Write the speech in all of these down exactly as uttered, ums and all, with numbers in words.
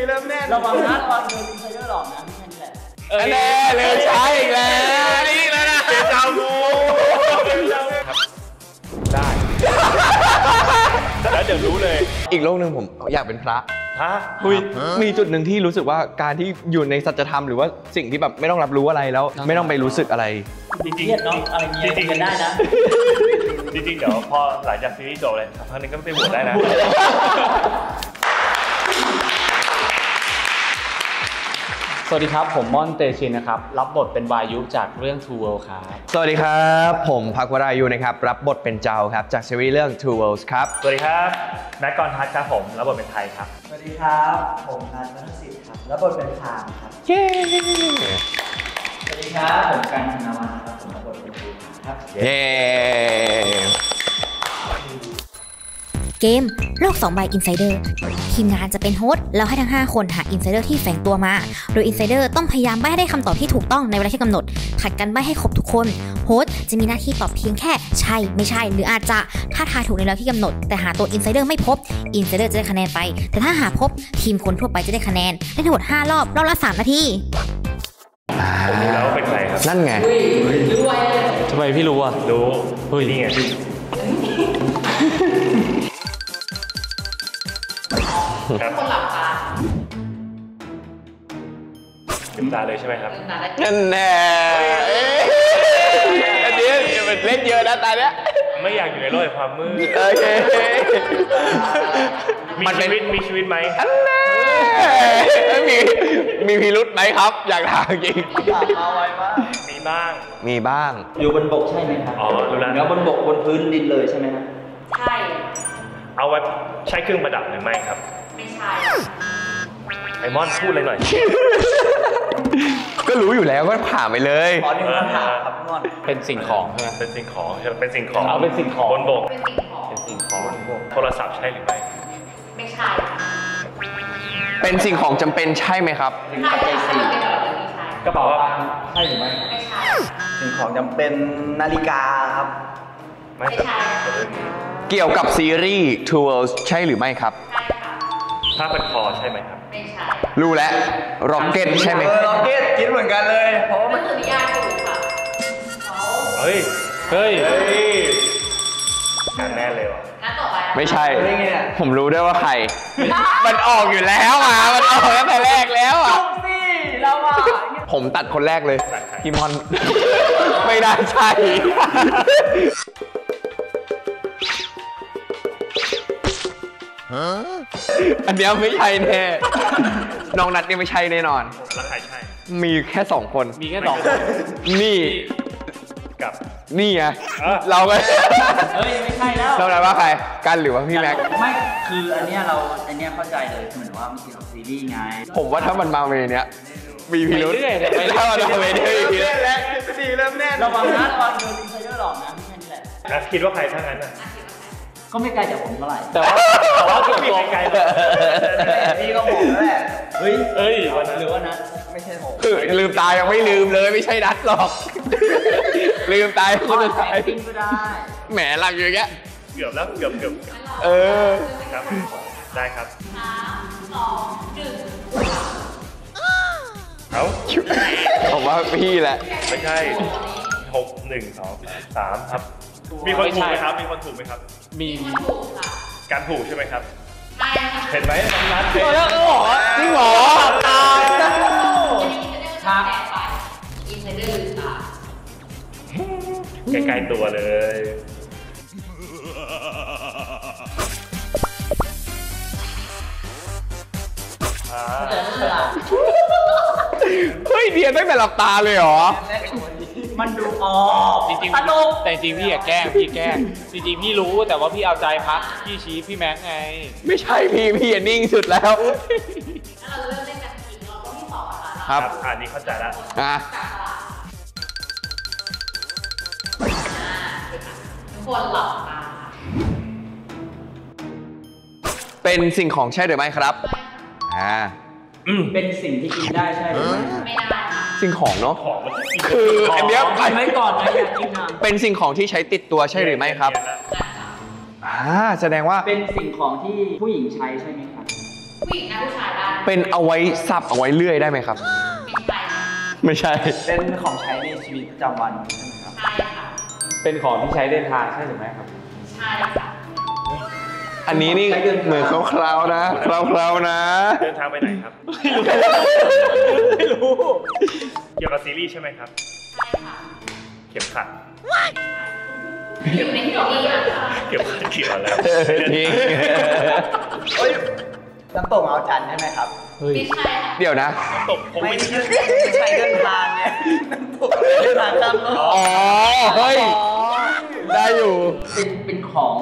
เริ่มแน่นระวังนะระวังโดนอินไซเดอร์หลอกนะแค่นี้แหละเออแน่เลยใช่อีกแล้วนี่แล้วนะเจ้าเจ้าบูได้แล้วเดี๋ยวรู้เลยอีกโลกหนึ่งผมอยากเป็นพระฮะมีจุดหนึ่งที่รู้สึกว่าการที่อยู่ในสัจธรรมหรือว่าสิ่งที่แบบไม่ต้องรับรู้อะไรแล้วไม่ต้องไปรู้สึกอะไรจริงๆเนาะอะไรเงี้ยจริงๆกันได้นะจริงๆเดี๋ยวพอหลังจากซีรีส์จบเลยสักพักนึงก็ไปบวชได้นะสวัสดีครับผมม่อนเตชินนะครับรับบทเป็นวายุจากเรื่อง Two Worlds ครับสวัสดีครับผมภักวรายุนะครับรับบทเป็นเจ้าครับจากซีรีส์เรื่อง Two Worlds ครับสวัสดีครับแม็กกรทัศน์ครับผมรับบทเป็นไทยครับสวัสดีครับผมนัท วรรณสิทธิ์ครับรับบทเป็นพามครับเย้สวัสดีครับผมกันธนวัฒน์ครับผมรับบทเป็นภูครับเย้เกมโลกสองใบอินไซเดอร์ทีมงานจะเป็นโฮสต์แล้วให้ทั้งห้าคนหาอินไซเดอร์ที่แฝงตัวมาโดยอินไซเดอร์ต้องพยายามใบ้ให้ได้คำตอบที่ถูกต้องในเวลาที่กำหนดผัดกันใบ้ให้ครบทุกคนโฮสต์จะมีหน้าที่ตอบเพียงแค่ใช่ไม่ใช่หรืออาจจะถ้าทายถูกในเวลาที่กำหนดแต่หาตัวอินไซเดอร์ไม่พบอินไซเดอร์จะได้คะแนนไปแต่ถ้าหาพบทีมคนทั่วไปจะได้คะแนนได้ทั้งหมดห้ารอบรอบละสามนาทีผมรู้แล้วเป็นใครครับนั่นไงทำไมพี่รู้อ่ะรู้เฮ้ยนี่ไงคนหลับตาลืมตาเลยใช่ไหมครับนั่นแน่อันนี้มันเล่นเยอะนะตาเนี้ยไม่อยากอยู่ในโลกแห่งความมืดโอเคมีชีวิตมีชีวิตไหมมีมีพิรุธไหมครับอยากถามจริงมาไวมากมีบ้างมีบ้างอยู่บนบกใช่ไหมครับอ๋อรู้แล้วแล้วบนบกบนพื้นดินเลยใช่ไหมครับใช่เอาไว้ใช้เครื่องประดับหรือไม่ครับไม่ใช่ไอมอนพูดอะไรหน่อยก็รู้อยู่แล้วก็ผ่านไปเลยขอหนึ่งคำถามครับมอนเป็นสิ่งของใช่ไหมเป็นสิ่งของเป็นสิ่งของเอาเป็นสิ่งของบนบกเป็นสิ่งของเป็นสิ่งของโทรศัพท์ใช่หรือไม่ไม่ใช่เป็นสิ่งของจำเป็นใช่ไหมครับใช่ใช่กระเป๋าตังค์ใช่หรือไม่ไม่ใช่สิ่งของจำเป็นนาฬิกาครับไม่ใช่เกี่ยวกับซีรีส์ Two Worlds ใช่หรือไม่ครับใช่ค่ะผ้าพันคอใช่ไหมครับไม่ใช่รู้แล้วร็อกเก็ตใช่ไหมร็อกเก็ตคิดเหมือนกันเลยเพราะว่ามันคือนิยายถูกค่ะเฮ้ยเฮ้ยการแน่เลยว่ะงั้นต่อไปไม่ใช่ผมรู้ได้ว่าใครมันออกอยู่แล้วอ่ะมันออกตั้งแต่แรกแล้วอ่ะเราอ่ะผมตัดคนแรกเลยกิมอนไม่ได้ใช่อันนี้ไม่ใช่แน่น้องนัทนี่ไม่ใช่แน่นอนแล้วใครใช่มีแค่สองคนมีแค่สองคนนี่กับนี่ไงเราไปเฮ้ยไม่ใช่แล้วเราไหนว่าใครกันหรือว่าพี่แม็กไม่คืออันเนี้ยเราอันเนี้ยเข้าใจเลยเหมือนว่ามันเกี่ยวกับซีรีส์ไงผมว่าถ้ามันมาเวเนี้ยมีพิรุธไม่ถ้ามันมาเวเนี้ยมีพิรุธแล้วดีเริ่มแน่นระวังนะระวังโดนอินไซเดอร์หลอกนะแค่นี้แหละแล้วคิดว่าใครทั้งนั้นอ่ะก็ไม่ไกลจากผมเท่าไหร่แต่ว่าแต่ว่าเกือบตัวไกลเลยพี่ก็บอกแล้วแหละเฮ้ยเฮ้ยหรือว่านัทไม่ใช่ผมคือลืมตายังไม่ลืมเลยไม่ใช่นัทหรอกลืมตาคนจะตายก็ได้แหมหลังอย่างเงี้ยเกือบแล้วเกือบเกือบเออครับได้ครับสามสองหนึ่งเอาผมว่าพี่แหละไม่ใช่หกหนึ่งสองสามครับมีคนถูกไหมครับมีคนถูกไหมครับมีถูกค่ะการถูกใช่ไหมครับใช่ค่ะเห็นไหมนัดเห็นแล้วเหรอจริงเหรอตายครับอินไซเดอร์ลืมตาใกล้ๆตัวเลยเฮ้ยเดียตั้งแต่หลับตาเลยเหรอมันดูออกจริงๆแต่จริงพี่อยากแกล้งพี่แกล้งจริงๆพี่รู้แต่ว่าพี่เอาใจพักพี่ชี้พี่แม็กไงไม่ใช่พี่พี่อย่านิ่งสุดแล้วเราเริ่มเล่นกันอีกรอบที่สองค่ะครับอันนี้เข้าใจแล้วอ่ะทุกคนหลับตาเป็นสิ่งของใช่หรือไม่ครับอ่าเป็นสิ่งที่กินได้ใช่หรือไม่ไม่ได้สิ่งของเนาะคืออันเนี้ยไปไม่ก่อนนะอยากกินอ่ะเป็นสิ่งของที่ใช้ติดตัวใช่หรือไม่ครับอ่าแสดงว่าเป็นสิ่งของที่ผู้หญิงใช้ใช่ไหมครับผู้หญิงนะผู้ชายได้เป็นเอาไว้สับเอาไว้เลื่อยได้ไหมครับไม่ใช่ค่ะไม่ใช่เป็นของใช้ในชีวิตประจำวันใช่ไหมครับใช่ค่ะเป็นของที่ใช้เดินทางใช่หรือไม่ครับใช่ค่ะอันนี้นี่เหมือนคร่าวๆนะคร่าวๆนะเดินทางไปไหนครับไม่รู้เกี่ยวกับซีรีส์ใช่ไหมครับใช่ค่ะเข็มขัดอยู่ในที่ดีอ่ะค่ะเข็มขัดเกี่ยวแล้วจริงเฮ้ยน้ำตกเอาจันใช่ไหมครับไม่ใช่ค่ะเดี๋ยวนะตกผมไม่ไม่ใช่ใช่ไม่ใช่เดินทางไงน้ำตกเดินทางข้ามโลกอ๋อ เฮ้ย ได้อยู่เป็นเป็นของ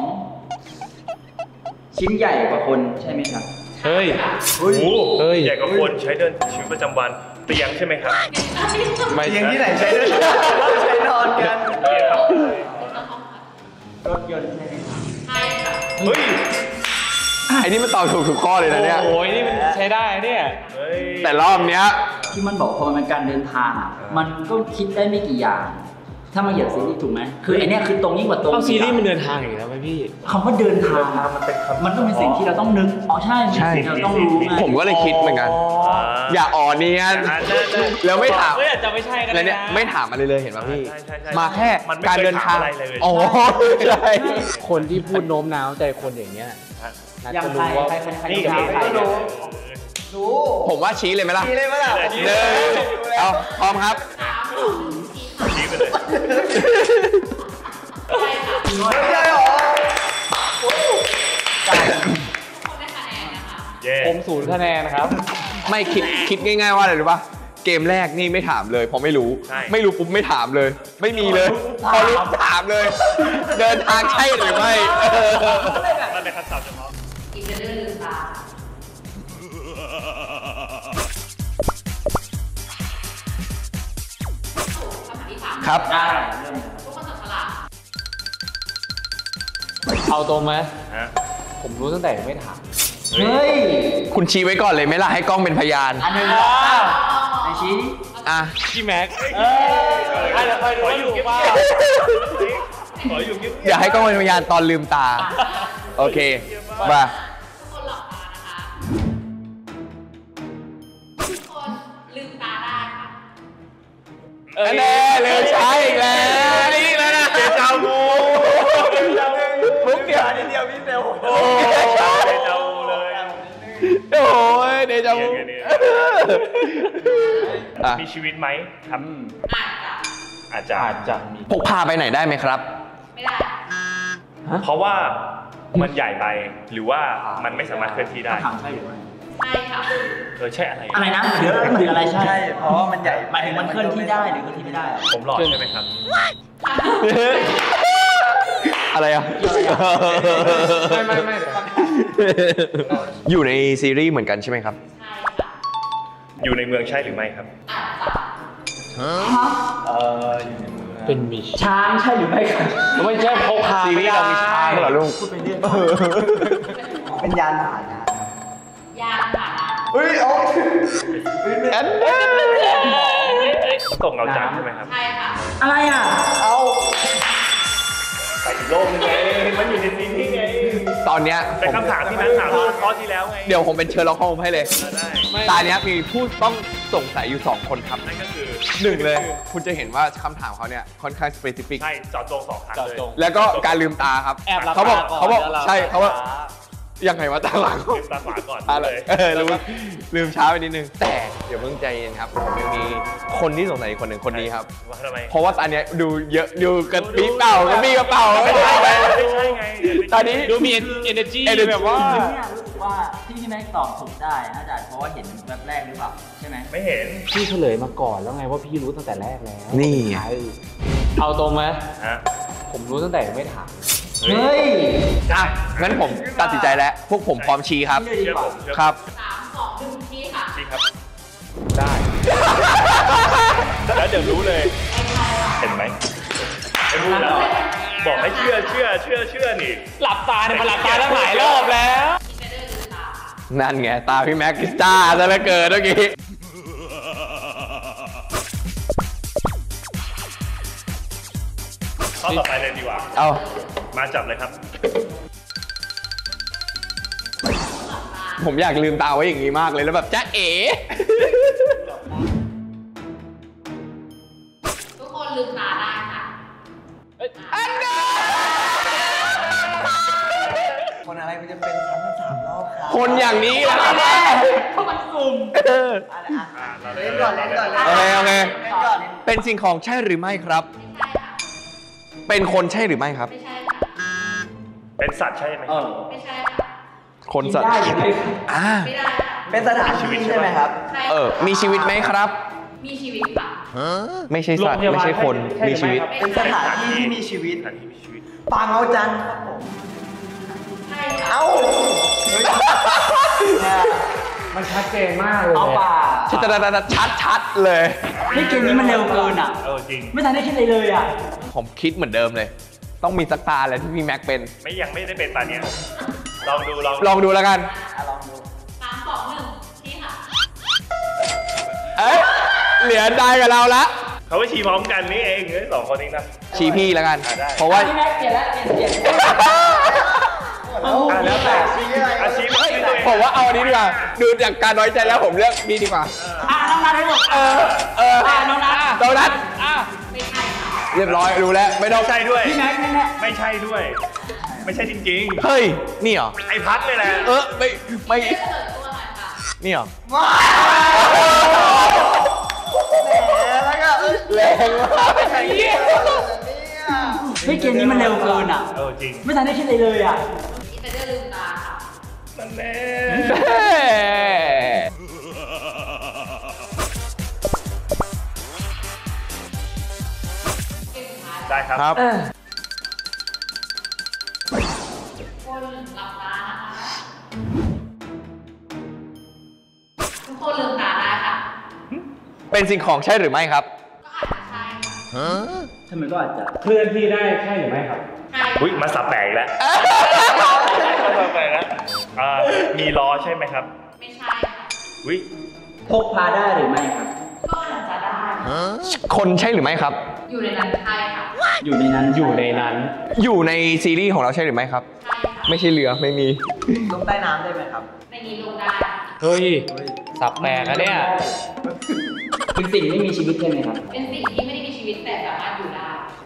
ชิ้นใหญ่กว่าคนใช่ไหมครับเฮ้ยโอ้โหเฮ้ยใหญ่กว่าคนใช้เดินชีวิตประจำวันเตียงใช่ไหมครับไม่เตียงที่ไหนใช้เดินใช้นอนกันเตียงครับรถยนต์ใช่ไหมครับใช่ค่ะเฮ้ยไอ้นี่มันตอบถูกทุกข้อเลยนะเนี่ยโอ้ยนี่มันใช้ได้เนี่ยเฮ้ยแต่รอบเนี้ยที่มันบอกพอมันเป็นการเดินทางอ่ะมันก็คิดได้ไม่กี่อย่าง ถ้ามาเหยียบซีรีส์ถูกไหมคือไอเนี้ยคือตรงยิ่งกว่าตรงเอาซีรีส์มันเดินทางอีกแล้วไหมพี่คำว่าเดินทางมันเป็นมันต้องเป็นสิ่งที่เราต้องนึกอ๋อใช่มันเป็นสิ่งที่เราต้องรู้ไงผมก็เลยคิดเหมือนกันอ่าอย่าอ่อนเนียนอ่าใช่ใช่แล้วไม่ถามเฮ้ยอาจจะไม่ใช่ก็แล้ได้วเนี่ยนะไม่ถามอะไรเลยเห็นป่ะพี่ใช่ใช่ใช่มาแค่มันไม่การเดินทางเคยถามอะไรเลยอ๋อใช่คนที่พูดโน้มน้าวใจคนอย่างเยน่าอย่างจะใครรู้ว่าใครใครใครนี่ใครไงใครรู้รู้ผมว่าชี้เลยไหมล่ะชี้เลยไหมล่ะหนึ่งเอาพร้อมครับสามสองชี้ค่ะชี้ไปเลยใช่ค่ะไม่ใช่หรอคนได้คะแนนนะคะเย้ผมศูนย์คะแนนนะครับไม่คิดคิดง่ายๆว่าอะไรรู้ป่ะ เกมแรกนี่ไม่ถามเลยเพราะไม่รู้ ไม่รู้ปุ๊บไม่ถามเลย ไม่มีเลยพอรู้ถามเลย เดินทางใช่หรือไม่เออมันเป็นคำตอบเฉพาะอีกจะเลื่อนลืมตาคำถามที่สามครับได้เริ่มทุกคนจับฉลากเอาตรงไหมฮะผมรู้ตั้งแต่ไม่ถามเฮ้ยคุณชี้ไว้ก่อนเลยไหมล่ะให้กล้องเป็นพยานอันหนึ่งสองสามไอชี้อ่ะพี่แม็กเอ้ยอาจจะไปดูว่าถูกเปล่าขออยู่เงียบๆอย่าให้กล้องเป็นพยานตอนลืมตา โอเค มาทุกคนหลับตานะคะทุกคนลืมตาได้ค่ะเออแน่เลยใช่อีกแล้วนี่อีกแล้วนะเดจาวูมุกเดียวนิดเดียวพี่เซลโอ้ยเดจาวูเลยโอ้ยเดจาวูเนี่ยเนี่ยอ่ะมีชีวิตไหมครับอาจจะอาจจะอาจจะมีพกพาไปไหนได้ไหมครับไม่ได้เพราะว่ามันใหญ่ไปหรือว่ามันไม่สามารถเคลื่อนที่ได้ถามใช่หรือไม่ใช่ค่ะเออใช่อะไรอะไรนะเดี๋ยวมันถึงอะไรใช่ใช่ เพราะว่ามันใหญ่หมายถึงมันเคลื่อนที่ได้หรือเคลื่อนที่ไม่ได้อะผมหลอดใช่ไหมครับอะไรอ่ะไม่ไม่ไม่อยู่ในซีรีส์เหมือนกันใช่ไหมครับใช่ค่ะอยู่ในเมืองใช่หรือไม่ครับอาจจะเอออยู่ในเมืองเป็นมีช้างใช่หรือไม่ครับไม่ใช่พกพาซีรีส์เรามีช้างเหรอลูกพูดไปเรื่อยเป็นยานพาหนะยานผ่านนะเฮ้ยเอาอันตกเงาจันทร์ใช่ไหมครับใช่ค่ะอะไรอ่ะเอาไปอีกโลกนึงไงมันอยู่ในซีรีส์ไงตอนเนี้ยเป็นคำถามที่นักถามตอนคอร์สที่แล้วไงเดี๋ยวผมเป็นเชอร์ล็อกโฮมส์ให้เลยได้ตาเนี้ยมีผู้ต้องสงสัยอยู่ 2 คนครับนั่นก็คือหนึ่งเลย คุณจะเห็นว่าคำถามเขาเนี่ยค่อนข้างสเปซิฟิกใช่เจาะจงสองครั้งเจาะเลยจงแล้วก็การลืมตาครับแอบหลับเขาบอกตาก่อนเขาบอกแล้วหลับใช่เขาบอกตายังไงวะตาหลังลืมตาขวาก่อนอะไรเลยเออลืมลืมช้าไปนิดนึง แต่เดี๋ยวเพิ่งใจเย็นครับผมยังมีคนที่สงสัยอีกคนหนึ่งคนนี้ครับว่าทำไมเพราะว่าตอนเนี้ยดูเยอะดูกระปี้เป่ากระปี้กระเป๋าไม่ใช่ไงไม่ใช่ไงตอนนี้ดูมี energy energy แบบว่าเนี่ยรู้สึกว่าที่พี่แม็กตอบถูกได้น่าจะเพราะว่าเห็นแวบแรกหรือเปล่าใช่ไหมไม่เห็นพี่เฉลยมาก่อนแล้วไงว่าพี่รู้ตั้งแต่แรกแล้วนี่ใช่เอาตรงไหมฮะผมรู้ตั้งแต่ไม่ถามเฮ้ยอ่ะงั้นผมตัดสินใจแล้ว พวกผมพร้อมชี้ครับเชื่อดีเชื่อกว่าผมเชื่อครับสามสองหนึ่งที่ค่ะจริงครับได้แล้วเดี๋ยวรู้เลย เห็นไหมไม่รู้แล้ว บอกให้เชื่อเชื่อเชื่อเชื่อนี่หลับตาเนี่ยมันหลับตาตั้งหลายรอบแล้วอินเตอร์ลืมตาค่ะนั่นไง ตาพี่แม็กซ์จ้าซะเหลือเกินเมื่อกี้ข้อต่อไปเลยดีกว่าเอามาจับเลยครับผมอยากลืมตาไว้อย่างนี้มากเลยแล้วแบบจ๊ะเอ๋ทุกคนลืมตาได้ค่ะอันนั้นคนอะไรมันจะเป็นซ้ำสามรอบครับคนอย่างนี้แหละเพราะมันสุ่มเอออ่ะอ่ะเล่นก่อนเล่นก่อนโอเคโอเคเล่นก่อนเป็นสิ่งของใช่หรือไม่ครับไม่ใช่ค่ะเป็นคนใช่หรือไม่ครับไม่ใช่ค่ะเป็นสัตว์ใช่ไหมเออไม่ใช่ค่ะคนสัตว์ได้อยู่ไหมอ่าไม่ได้ค่ะเป็นสถานที่ใช่ไหมครับใช่เออ มีชีวิตไหมครับมีชีวิตค่ะไม่ใช่สัตว์ไม่ใช่คน มีชีวิตเป็นสถานที่ที่มีชีวิตสถานที่มีชีวิตปางเอาจันทร์ครับผมใช่ค่ะเอ้าเนี่ยมันชัดเจนมากเลยเอาป่าชัดชัดชัดๆเลยนี่เกมนี้มันเร็วเกินอ่ะเออจริงไม่ทันได้คิดอะไรเลยอ่ะผมคิดเหมือนเดิมเลย ต้องมีสักตาอะไรที่พี่แม็กเป็นไม่ยังไม่ได้เป็นตอนเนี้ยลองดูลองลองดูแล้วกันสามสองหนึ่งนี่ค่ะเอ้ย เหลือได้กับเราละเขาไปชี้พร้อมกันนี่เองเอ้ยสองคนเองนะชี้พี่แล้วกันอ่ะได้เพราะว่าพี่แม็กเปลี่ยนแล้วเปลี่ยนเปลี่ยนอ่ะแล้วแต่อาชีพให้ตัวเองผมว่าเอาอันนี้ดีกว่า ดูจากการน้อยใจแล้วผมเลือกนี่ดีกว่าอ่ะน้องนัทให้หมดเออ เอออ่ะน้องนัทโดนัทอ่ะไม่ใช่ค่ะเรียบร้อยรู้แล้ว ไม่ต้องไม่ใช่ด้วยพี่แม็กแน่ไม่ใช่ด้วย ไม่ใช่จริงเฮ้ย นี่เหรอๆ ไอ้พัดเลยแหละเออ ไม่ ไม่เฉลยตัวหน่อยค่ะนี่เหรอแล้วก็เออแรงมากเนี่ยเฮ้ยเกมนี้มันเร็วเกินอ่ะเออจริงไม่ทันได้คิดอะไรเลยอ่ะอินเตอร์ลืมตาค่ะนั่นแน่เกมสุดท้ายได้ครับครับคนหลับตานะคะทุกคนลืมตาได้ค่ะเป็นสิ่งของใช่หรือไม่ครับก็อาจจะใช่ค่ะทำไมก็อาจจะเคลื่อนที่ได้ใช่หรือไม่ครับใช่อุ้ยมาสับแปลกแล้วมาสับแปลกแล้วอ่ามีล้อใช่ไหมครับไม่ใช่ค่ะอุ้ยพกพาได้หรือไม่ครับก็อาจจะได้คนใช่หรือไม่ครับอยู่ในนั้นใช่ค่ะอยู่ในนั้นอยู่ในนั้นอยู่ในซีรีส์ของเราใช่หรือไม่ครับใช่ค่ะไม่ใช่เรือไม่มีลงใต้น้ำได้ไหมครับในนี้ลงได้เฮ้ย สับแปลกอะเนี่ยเป็นสิ่งไม่มีชีวิตใช่ไหมครับเป็นสิ่งที่ไม่ได้มีชีวิตแต่สามารถอยู่ได้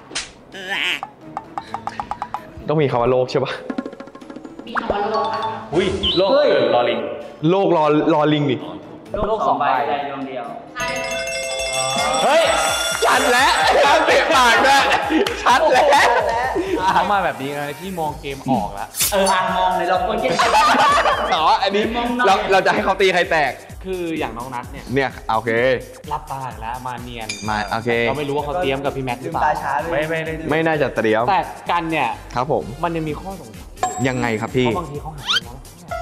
ต้องมีคำว่าโลกใช่ปะมีคำว่าโลกค่ะอุ้ยโลกเฮ้ยเออลอลิงโลกรอรอลิงดิโลกสองใบใจดวงเดียวใช่ค่ะเฮ้ย ชัดแล้วเตะปากด้วยชัดแล้วเขามาแบบนี้นะพี่มองเกมออกแล้วเอออ่างมองในเราคนเก็ตอ๋ออันนี้เราเราจะให้เขาตีใครแตกคืออย่างน้องนัทเนี่ยเนี่ยโอเครับตาอีกแล้วมาเนียนมาโอเคเราไม่รู้ว่าเขาเตรียมกับพี่แม็กซ์หลืรือมเปตาล่าช้าด้วยไม่ไม่ได้ไม่น่าจะเตรียมแต่กันเนี่ยครับผมมันยังมีข้อสงสัยยังไงครับเพพี่ราะบางทีเขาหันไปมอง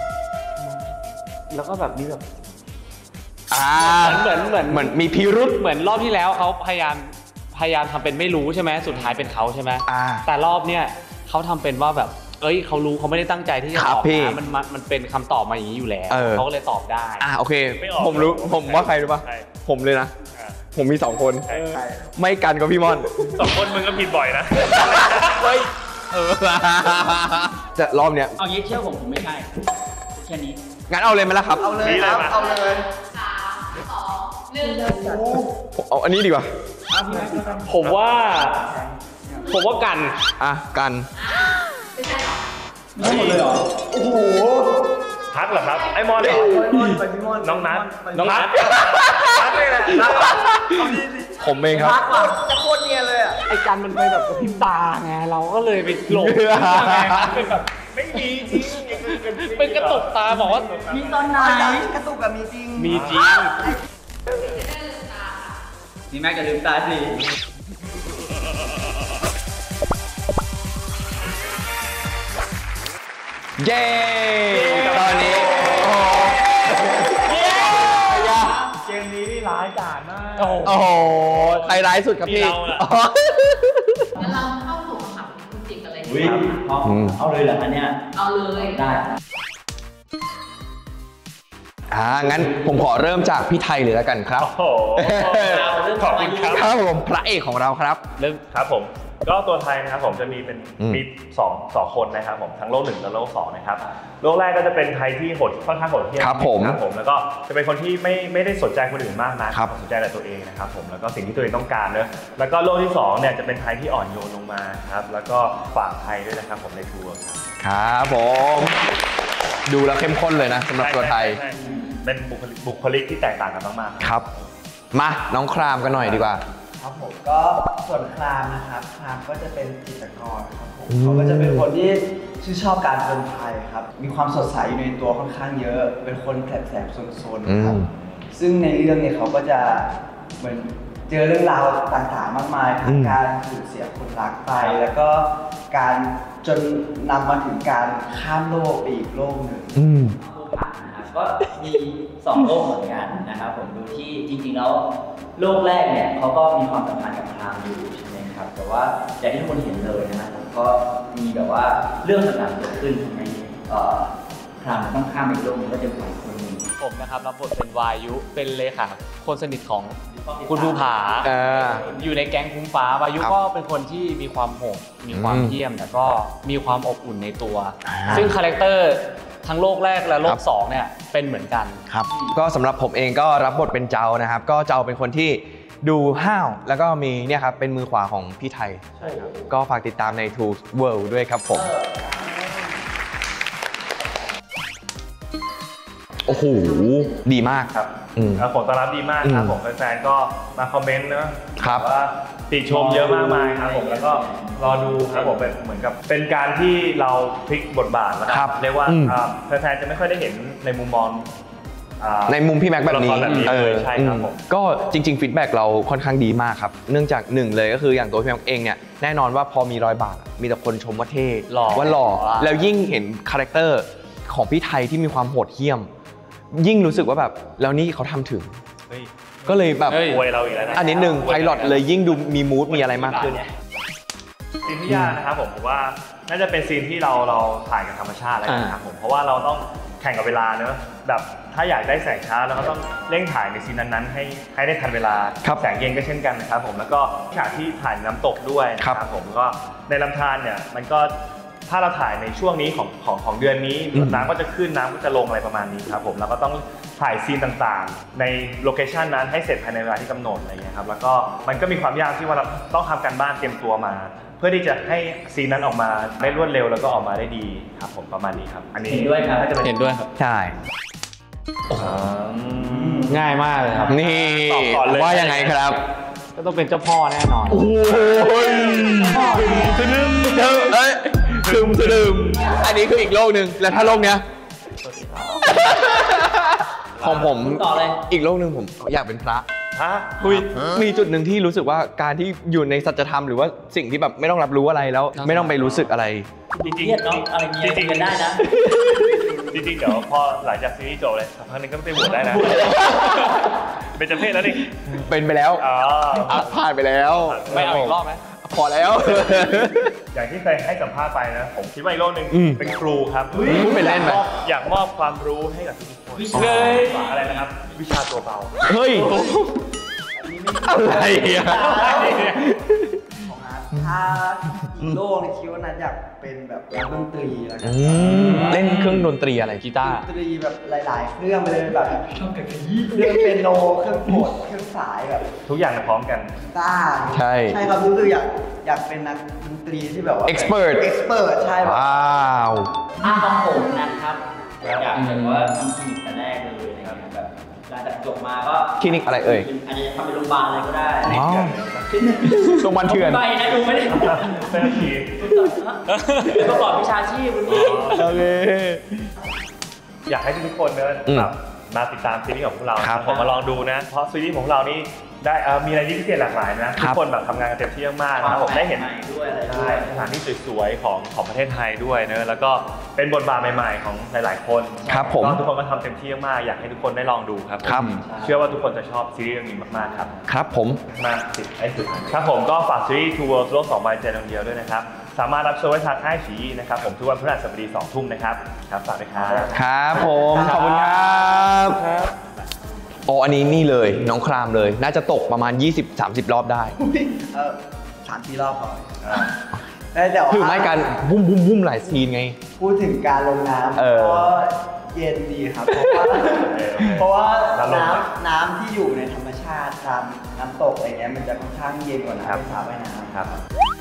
แล้วก็แบบนี้แบบอ่าเหมือนเหมือนเหมือนมีพิรุษเหมือนรอบที่แล้วเขาพยายามพยายามทำเป็นไม่รู้ใช่ไหมสุดท้ายเป็นเขาใช่ไหมอ่าแต่รอบเนี้ยเขาทำเป็นว่าแบบเอ้ยเขารู้เขาไม่ได้ตั้งใจที่จะครัตบอบพี่นะมันมันมันเป็นคำตอบมาอย่างนี้อยู่แล้วเออเขาก็เลยตอบได้อ่าโอเคไม่ออกผมรู้ผมว่าใครรู้ปะใช่ผมเลยนะอ่าผมมีสองคนใช่ใช่ไม่กันกับพี่มอนสองคนมึงก็ผิดบ่อยนะเฮ้ยเออจะรอบเนี้ยเอางี้เชื่อผมผมไม่ใช่ แค่นี้งั้นเอาเลยไหมล่ะครับเอาเลยครับ เอาเลยสามสองหนึ่งผมเอาอันนี้ดีกว่าผมว่า ผมว่ากันอ่ะกันไม่ใช่หรอไม่หมดเลยเหรอโอ้โหพักเหรอครับ ไอ้มอนเหรอไปพี่มอนน้องนัทน้องนัทพักเลยแหละนัทเอาดีดิผมเองครับพักว่ะจะโคตรเนียนเลยอ่ะไอ้กันมันไปแบบกระพริบตาไงเราก็เลยไปหลงเป็นแบบไม่มีจริงเป็นกระตุกตาบอกว่ามีตอนไหนกระตุกกับมีจริงมีจริงนี่แม็กจะลืมตาสิเย้ตอนนี้โอ้โหเกมนี้นี่ร้ายกาจมากโอ้โหใครร้ายสุดครับพี่มีเราน่ะอ๋องั้นเราเข้าสู่คำถามคุณจริงกันเลยอุ้ยเอาอืมเอาเลยเหรอคะเนี่ยเอาเลยได้อ่างั้นผมขอเริ่มจากพี่ไทยเลยแล้วกันครับโอ้โหขอบคุณครับครับผมพระเอกของเราครับเรื่องครับผมก็ตัวไทยนะครับผมจะมีเป็นอืมมีสองสองคนนะครับผมทั้งโลกหนึ่งและโลกสองนะครับโลกแรกก็จะเป็นไทยที่โหดค่อนข้างโหดเหี้ยมครับผมครับผมแล้วก็จะเป็นคนที่ไม่ไม่ได้สนใจคนอื่นมากนะครับ สนใจแต่ตัวเองนะครับผมแล้วก็สิ่งที่ตัวเองต้องการเนอะแล้วก็โลกที่สองเนี่ยจะเป็นไทยที่อ่อนโยนลงมาครับแล้วก็ฝากไทยด้วยนะครับผมในทัวร์ครับครับผมดูแล้วเข้มข้นเลยนะสำหรับตัวไทยใช่ใช่ใช่เป็นบุคลิกบุคลิกที่แตกต่างกันมากๆครับมาน้องครามกันหน่อยดีกว่าครับผมก็ส่วนครามนะครับครามก็จะเป็นจิตรกรครับผมอืมเขาก็จะเป็นคนที่ชื่นชอบการผจญภัยครับมีความสดใสอยู่ในตัวค่อนข้างเยอะ เป็นคนแสบๆโซนๆนะครับซึ่งในเรื่องเนี่ยเขาก็จะเหมือนเจอเรื่องราวต่างๆมากมายทั้งการสูญเสียคนรักไป แล้วก็การจนนำมาถึงการข้ามโลกไปอีกโลกหนึ่งอืมผู้ผ่านนะครับก็มีสองโลกเหมือนกันนะครับผมดูที่จริงๆแล้วโลกแรกเนี่ยเขาก็มีความสัมพันธ์กับพรามอยู่ใช่ไหมครับแต่ว่าอย่างที่ทุกคนเห็นเลยนะครับผมก็มีแบบว่าเรื่องต่างๆเกิดขึ้นทำให้เอ่อพรามต้องข้ามไปอีกโลกนึงก็จะเป็นคนหนึ่งผมนะครับรับบทเป็นวายุเป็นเลขาคนสนิทของคุณภูผาเอออยู่ในแก๊งคุ้งฟ้าวายุครับก็เป็นคนที่มีความโหดมีความอืมเยี่ยมแต่ก็มีความอบอุ่นในตัวอ่าซึ่งคาแรคเตอร์ทั้งโลกแรกและโลครักบสองเนี่ยเป็นเหมือนกันครับก็สำหรับผมเองก็รับบทเป็นเจ้านะครับ ก็เจ้าเป็นคนที่ดูห้าวแล้วก็มีเนี่ยครับเป็นมือขวาของพี่ไทยใช่ครับก็ฝากติดตามใน Two World ด้วยครับผมโอ้โหดีมากครับอืมแล้วผลตอบรับดีมากครับอืมผมแฟนๆก็มาคอมเมนต์นะครับ ว่าติชมเยอะมากมายครับผมแล้วก็รอดูครับผมเป็นเหมือนกับเป็นการที่เราพลิกบทบาทแล้วครับเรียกว่าอืมอ่าแฟนๆจะไม่ค่อยได้เห็นในมุมมองอ่าในมุมพี่แม็กแบบนี้ตัวละครแบบนี้เออใช่ครับผมก็จริงๆฟีดแบ็กเราค่อนข้างดีมากครับ เนื่องจากหนึ่งเลยก็คืออย่างตัวพี่แม็กเองเนี่ยแน่นอนว่าพอมีรอยบากมีแต่คนชมว่าเท่หล่อว่าหล่ออ่าแล้วยิ่งเห็นคาแรคเตอร์ของพี่ไทยที่มีความโหดเหี้ยม ยิ่งรู้สึกว่าแบบแล้วนี่เขาทำถึงเฮ้ยก็เลยแบบเฮ้ยอวยเราอีกแล้วนะอันนี้หนึ่งไพลอตเลยยิ่งดูมีมูดมีอะไรมากขึ้นซีนที่ยากนะครับผมผมว่าน่าจะเป็นซีนที่เราเราถ่ายกับธรรมชาติแล้วกันนะครับผมเพราะว่าเราต้องแข่งกับเวลาเนอะแบบถ้าอยากได้แสงช้าเราก็ต้องเร่งถ่ายในซีนนั้นๆให้ให้ได้ทันเวลาครับแสงเย็นก็เช่นกันนะครับผมแล้วก็ฉากที่ถ่ายน้ำตกด้วยนะคครัรับบ ผมก็ในลำธารเนี่ยมันก็ถ้าเราถ่ายในช่วงนี้ของของของเดือนนี้อืมน้ำก็จะขึ้นน้ำก็จะลงอะไรประมาณนี้ครับผมแล้วก็ต้องถ่ายซีนต่างๆ ในโลเคชันนั้นให้เสร็จภายในเวลาที่กำหนดอะไรเงี้ยครับแล้วก็มันก็มีความยากที่ว่าเราต้องทำการบ้านเตรียมตัวมา เพื่อที่จะให้ซีนนั้นออกมาได้รวดเร็วแล้วก็ออกมาได้ดีครับผมประมาณนี้ครับอันนี้เห็นด้วยครับน่าจะเป็นเห็นด้วยครับใช่อืมง่ายมากเลยครับนี่ตอบก่อนเลยว่ายังไงครับก็ต้องเป็นเจ้าพ่อแน่นอนโอ้ยสะดึมเอ้ยซึมสะดึมอันนี้คืออีกโลกหนึ่งแล้วถ้าโลกเนี้ยของผมต่อเลยอีกโลกหนึ่งผมอยากเป็นพระฮะคุยมีจุดหนึ่งที่รู้สึกว่าการที่อยู่ในสัจธรรมหรือว่าสิ่งที่แบบไม่ต้องรับรู้อะไรแล้ว ไม่ต้องไปรู้สึกอะไรจริงๆเครียดเนอะอะไรเงี้ยจริงๆกันได้นะจริงๆเดี๋ยวพอหลังจากซีรีส์จบเลยสักพักหนึงก็ไปบวชได้นะเป็นจำเพศแล้วนี่เป็นไปแล้วอ๋ออ่ะผ่านไปแล้วไม่เอาอีกรอบไหมพอแล้วอย่างที่เคยให้สัมภาษณ์ไปนะผมคิดว่าอีกโลกหนึ่งอืมเป็นครูครับพูดเป็นเล่นไหมอยากมอบอยากมอบความรู้ให้กับทุกคนวิชาเฮ้ยอะไรนะครับ วิชาตัวเบาเฮ้ย อะไรอ่ะของอาร์ตถ้าอีกโลกในคิดว่านัทอยากเป็นแบบนักดนตรีแล้วกันอืมเล่นเครื่องดนตรีอะไรกีตาร์ดนตรีแบบหลาย ๆ เครื่องไปเลยแบบเครื่องเปียโนเครื่องโหดเครื่องสายแบบทุกอย่างพร้อมกันกีตาร์ใช่ใช่ครับรู้สึกอยากอยากเป็นนักดนตรีที่แบบว่า Expert expert ใช่แบบว้าวอ้าของผมนะครับอยากแบบว่าทำคลินิกแต่แรกเลยนะครับแบบหลังจากจบมาก็คลินิกอะไรเอ่ยอาจจะทำเป็นโรงพยาบาลอะไรก็ได้อ๋อโรงพยาบาลเถื่อนไปนะดูไม่ได้เป็นทีประกอบวิชาชีพคุณพี่โอเคอยากให้ทุกคนเนอะอืมแบบมาติดตามซีรีส์ของพวกเราครับผมมาลองดูนะ เพราะซีรีส์ของเรานี่ได้เอ่อมีอะไรที่พิเศษหลากหลายนะคทุรักบคนแบบทำงานกันเต็มที่มากๆนะครับผมได้เห็นใหม่ด้วยอะไรด้ใช่วยสถานที่สวยๆของของประเทศไทยด้วยเนอะแล้วก็เป็นบทบาทใหม่ๆของหลายๆคนครับผมก็ทุกคนก็ทำเต็มที่มากๆอยากให้ทุกคนได้ลองดูครับครับเชื่อว่าทุกคนจะชอบซีรีส์เรื่องนี้มากๆครับครับผมมาสิไอ้สุดครับผมก็ฝากซีรีส์ Two Worlds โลกสองใบใจดวงเดียวด้วยนะครับสามารถรับชมได้ทางไอฉีนะครับผมทุกวันพฤหัสบดีสองทุ่มนะครับครับฝากด้วยครับครับผมขอบคุณครับโอ้อันนี้นี่เลยน้องครามเลย น่าจะตกประมาณ ยี่สิบถึงสามสิบ รอบได้เออสามสี่รอบพอแต่ว่าคือไม่การบุ้มบุ้มบุ้มหลายซีนไงพูดถึงการลงน้ำเออก็เย็นดีครับ เพราะว่าเพราะว่าแล้วลงน้ไหมำน้ำที่อยู่ในธรรมชาติตามน้ำตกอะไรเงี้ยมันจะค่อนข้างเย็นกว่าครับน้ำในสระว่ายน้ำครับ